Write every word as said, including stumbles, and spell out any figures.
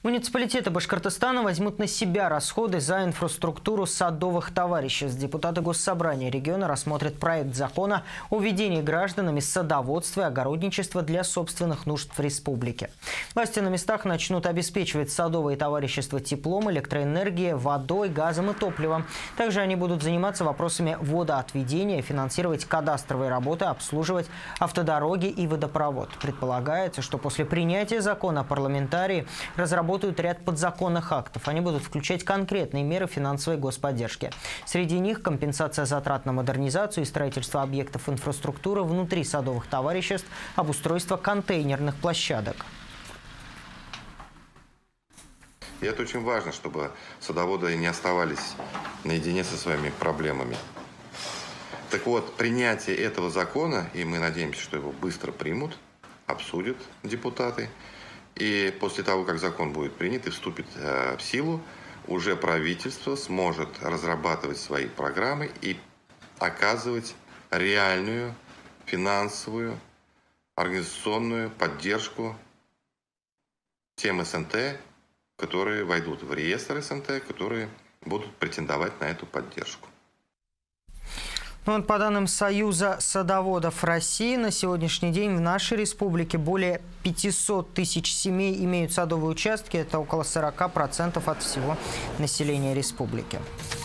Муниципалитеты Башкортостана возьмут на себя расходы за инфраструктуру садовых товариществ. Депутаты Госсобрания региона рассмотрят проект закона о введении гражданами садоводства и огородничества для собственных нужд в республике. Власти на местах начнут обеспечивать садовые товарищества теплом, электроэнергией, водой, газом и топливом. Также они будут заниматься вопросами водоотведения, финансировать кадастровые работы, обслуживать автодороги и водопровод. Предполагается, что после принятия закона парламентарии разработают ряд подзаконных актов. Они будут включать конкретные меры финансовой господдержки. Среди них компенсация затрат на модернизацию и строительство объектов инфраструктуры внутри садовых товариществ, обустройство контейнерных площадок. И это очень важно, чтобы садоводы не оставались наедине со своими проблемами. Так вот, принятие этого закона, и мы надеемся, что его быстро примут, обсудят депутаты, и после того, как закон будет принят и вступит в силу, уже правительство сможет разрабатывать свои программы и оказывать реальную финансовую, организационную поддержку тем эс эн тэ, которые войдут в реестр эс эн тэ, которые будут претендовать на эту поддержку. По данным Союза садоводов России, на сегодняшний день в нашей республике более пятисот тысяч семей имеют садовые участки. Это около сорока процентов от всего населения республики.